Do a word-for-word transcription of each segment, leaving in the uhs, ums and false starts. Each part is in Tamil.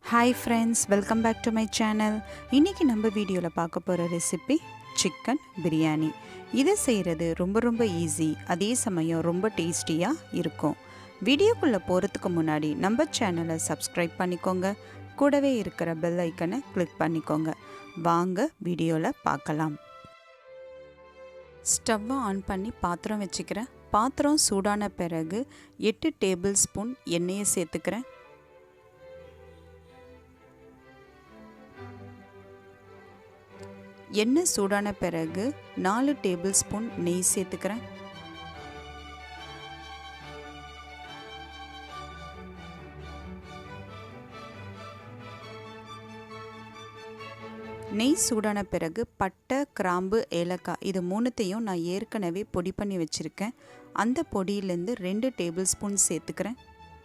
Hi friends, welcome back to my channel. இன்னைக்கு நம்ம வீடியோல பார்க்க போற ரெசிபி சிக்கன் பிரியாணி. இதை செய்யறது ரொம்ப ரொம்ப ஈஸி, அதே சமயம் ரொம்ப டேஸ்டியா இருக்கும். வீடியோக்குள்ள போறதுக்கு முன்னாடி நம்ம சேனலை சப்ஸ்கிரைப் பண்ணிக்கோங்க. கூடவே இருக்கிற பெல் ஐக்கனை கிளிக் பண்ணிக்கோங்க. வாங்க வீடியோல பார்க்கலாம். ஸ்டவ்வை ஆன் பண்ணி பாத்திரம் வச்சுக்கிறேன். பாத்திரம் சூடான பிறகு எட்டு டேபிள் ஸ்பூன் எண்ணெயை சேர்த்துக்கிறேன். எண்ணெய் சூடான பிறகு நாலு டேபிள் ஸ்பூன் நெய் சேர்த்துக்கிறேன். நெய் சூடான பிறகு பட்டை, கிராம்பு, ஏலக்காய் இது மூணுத்தையும் நான் ஏற்கனவே பொடி பண்ணி வச்சுருக்கேன். அந்த பொடியிலேருந்து ரெண்டு டேபிள் ஸ்பூன் சேர்த்துக்கிறேன்.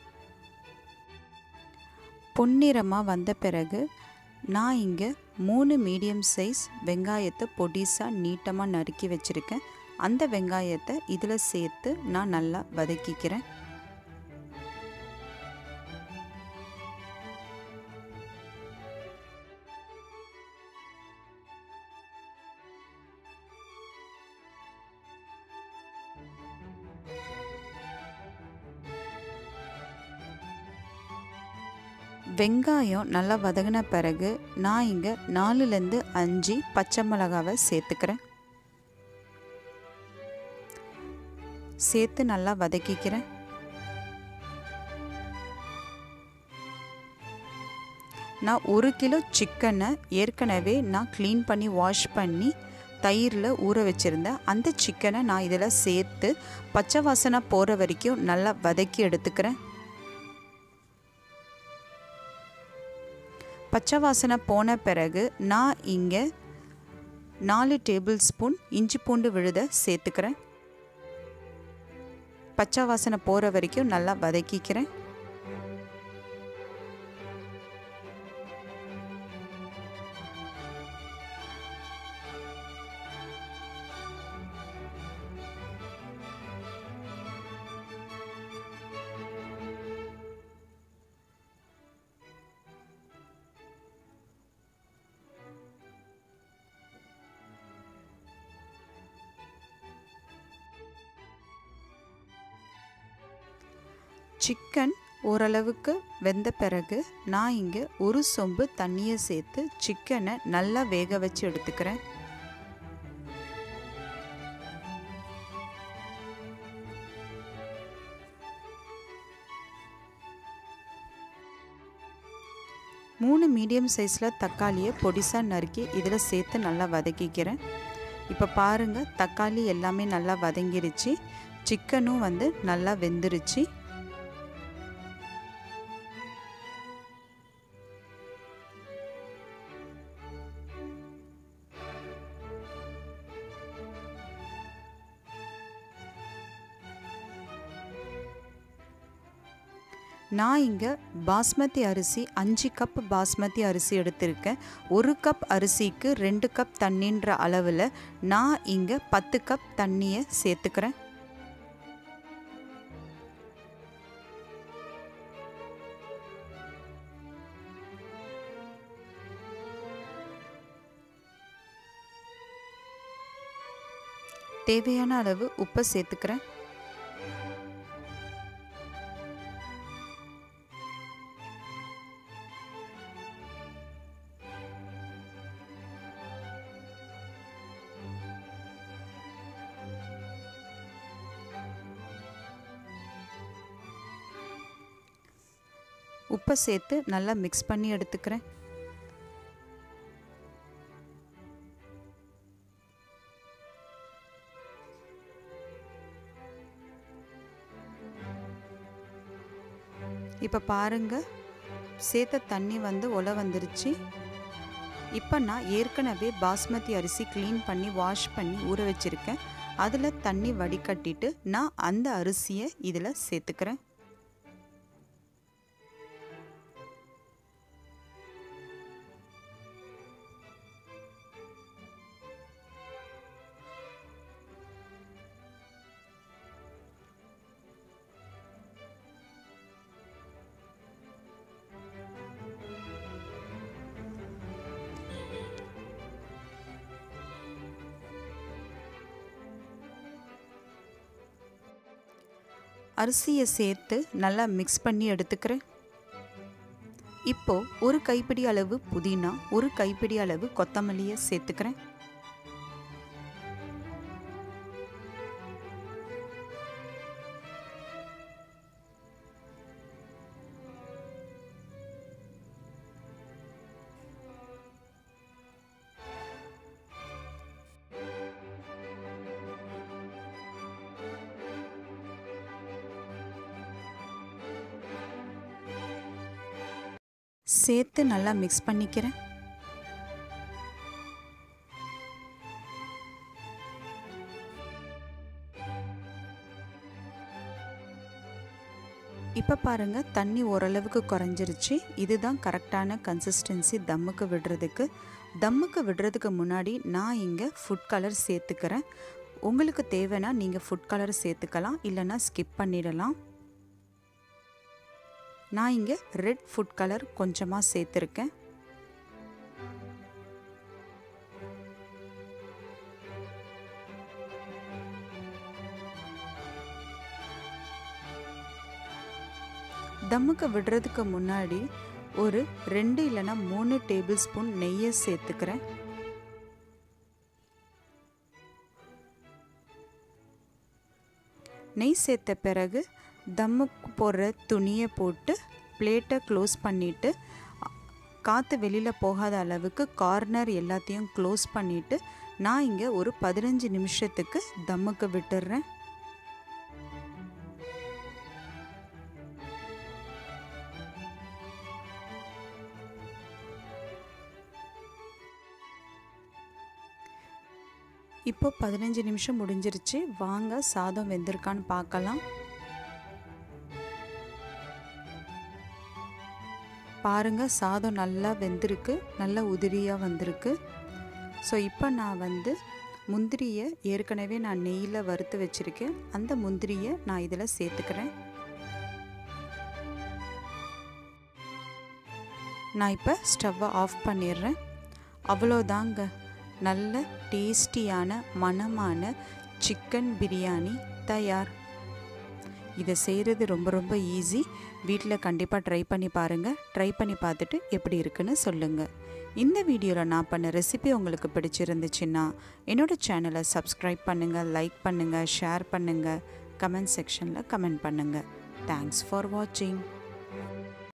பொன்னிறமாக வந்த பிறகு நான் இங்கே மூணு மீடியம் சைஸ் வெங்காயத்தை பொடிசாக நீட்டமாக நறுக்கி வச்சுருக்கேன். அந்த வெங்காயத்தை இதில் சேர்த்து நான் நல்லா வதக்கிக்கிறேன். வெங்காயம் நல்லா வதங்கின பிறகு நான் இங்கே நாலுலேருந்து அஞ்சு பச்சை மிளகாவை சேர்த்துக்கிறேன். சேர்த்து நல்லா வதக்கிக்கிறேன். நான் ஒரு கிலோ சிக்கனை ஏற்கனவே நான் க்ளீன் பண்ணி வாஷ் பண்ணி தயிரில் ஊற வச்சுருந்தேன். அந்த சிக்கனை நான் இதில் சேர்த்து பச்சை வாசனை போகிற வரைக்கும் நல்லா வதக்கி எடுத்துக்கிறேன். பச்சை வாசனை போன பிறகு நான் இங்கே நாலு டேபிள் ஸ்பூன் இஞ்சி பூண்டு விழுதை சேர்த்துக்கிறேன். பச்சை வாசனை போகிற வரைக்கும் நல்லா வதக்கிக்கிறேன். சிக்கன் ஓரளவுக்கு வெந்த பிறகு நான் இங்கே ஒரு சொம்பு தண்ணியை சேர்த்து சிக்கனை நல்லா வேக வச்சு எடுத்துக்கிறேன். மூணு மீடியம் சைஸில் தக்காளியை பொடிசாக நறுக்கி இதில் சேர்த்து நல்லா வதக்கிக்கிறேன். இப்போ பாருங்கள், தக்காளி எல்லாமே நல்லா வதங்கிருச்சு. சிக்கனும் வந்து நல்லா வெந்துருச்சு. நான் இங்கே பாஸ்மதி அரிசி அஞ்சு கப் பாஸ்மதி அரிசி எடுத்திருக்கேன். ஒரு கப் அரிசிக்கு ரெண்டு கப் தண்ணின்ற அளவில் நான் இங்கே பத்து கப் தண்ணியை சேர்த்துக்கிறேன். தேவையான அளவு உப்பை சேர்த்துக்கிறேன். உப்பை சேர்த்து நல்லா மிக்ஸ் பண்ணி எடுத்துக்கிறேன். இப்போ பாருங்கள், சேர்த்த தண்ணி வந்து ஒலை வந்துருச்சு. இப்போ நான் ஏற்கனவே பாஸ்மதி அரிசி க்ளீன் பண்ணி வாஷ் பண்ணி ஊற வச்சுருக்கேன். அதில் தண்ணி வடிகட்டிட்டு நான் அந்த அரிசியை இதில் சேர்த்துக்கிறேன். அரிசியை சேர்த்து நல்லா மிக்ஸ் பண்ணி எடுத்துக்கிறேன். இப்போ ஒரு கைப்பிடி அளவு புதினா, ஒரு கைப்பிடி அளவு கொத்தமல்லியை சேர்த்துக்கிறேன். சேர்த்து நல்லா மிக்ஸ் பண்ணிக்கிறேன். இப்போ பாருங்கள், தண்ணி ஓரளவுக்கு குறைஞ்சிருச்சு. இதுதான் கரெக்டான கன்சிஸ்டன்சி தம்முக்கு விடுறதுக்கு. தம்முக்கு விடுறதுக்கு முன்னாடி நான் இங்கே ஃபுட் கலர் சேர்த்துக்கிறேன். உங்களுக்கு தேவைன்னா நீங்கள் ஃபுட் கலர் சேர்த்துக்கலாம், இல்லைன்னா ஸ்கிப் பண்ணிடலாம். நான் இங்கே ரெட் ஃபுட் கலர் கொஞ்சமாக சேர்த்துருக்கேன். தம்முக்கு விடுறதுக்கு முன்னாடி ஒரு ரெண்டு இல்லைன்னா மூணு டேபிள் ஸ்பூன் நெய்யை சேர்த்துக்கிறேன். நெய் சேர்த்த பிறகு தம்முக்கு போடுற துணியை போட்டு பிளேட்டை க்ளோஸ் பண்ணிவிட்டு காற்று வெளியில் போகாத அளவுக்கு கார்னர் எல்லாத்தையும் க்ளோஸ் பண்ணிவிட்டு நான் இங்கே ஒரு பதினஞ்சு நிமிஷத்துக்கு தம்முக்கு விட்டுடுறேன். இப்போ பதினஞ்சு நிமிஷம் முடிஞ்சிருச்சு. வாங்க சாதம் வெந்திருக்கான்னு பார்க்கலாம். பாருங்கள், சாதம் நல்லா வெந்திருக்கு, நல்லா உதிரியாக வந்திருக்கு. ஸோ இப்போ நான் வந்து முந்திரியை ஏற்கனவே நான் நெய்யில் வறுத்து வச்சுருக்கேன். அந்த முந்திரியை நான் இதில் சேர்த்துக்கிறேன். நான் இப்போ ஸ்டவ்வை ஆஃப் பண்ணிடுறேன். அவ்வளோதாங்க, நல்ல டேஸ்டியான மணமான சிக்கன் பிரியாணி தயார். இதை செய்கிறது ரொம்ப ரொம்ப ஈஸி. வீட்டில் கண்டிப்பாக ட்ரை பண்ணி பாருங்கள். ட்ரை பண்ணி பார்த்துட்டு எப்படி இருக்குன்னு சொல்லுங்கள். இந்த வீடியோவில் நான் பண்ண ரெசிபி உங்களுக்கு பிடிச்சிருந்துச்சுன்னா என்னோடய சேனலை சப்ஸ்கிரைப் பண்ணுங்கள், லைக் பண்ணுங்கள், ஷேர் பண்ணுங்கள், கமெண்ட் செக்ஷனில் கமெண்ட் பண்ணுங்கள். தேங்க்ஸ் ஃபார் வாட்சிங்.